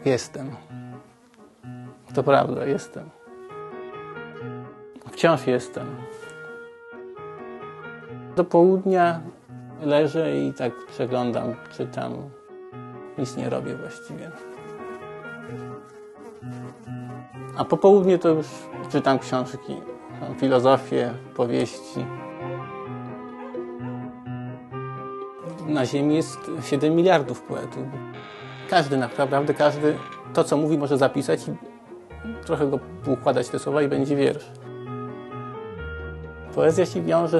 Jestem. To prawda, jestem. Wciąż jestem. Do południa leżę i tak przeglądam, czytam. Nic nie robię właściwie. A po południu to już czytam książki, filozofię, powieści. Na Ziemi jest 7 miliardów poetów. Każdy, naprawdę każdy, to co mówi może zapisać i trochę go układać te słowa i będzie wiersz. Poezja się wiąże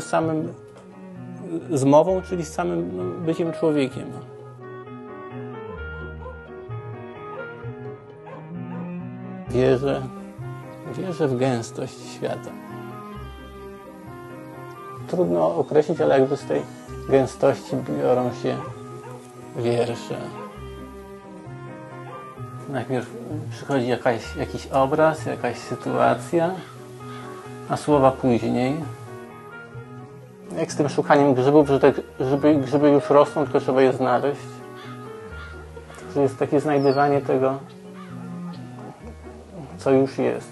z mową, czyli z samym byciem człowiekiem. Wierzę w gęstość świata. Trudno określić, ale jakby z tej gęstości biorą się wiersze. Najpierw przychodzi jakiś obraz, jakaś sytuacja, a słowa później. Jak z tym szukaniem grzybów, że te grzyby już rosną, tylko trzeba je znaleźć. To jest takie znajdywanie tego, co już jest.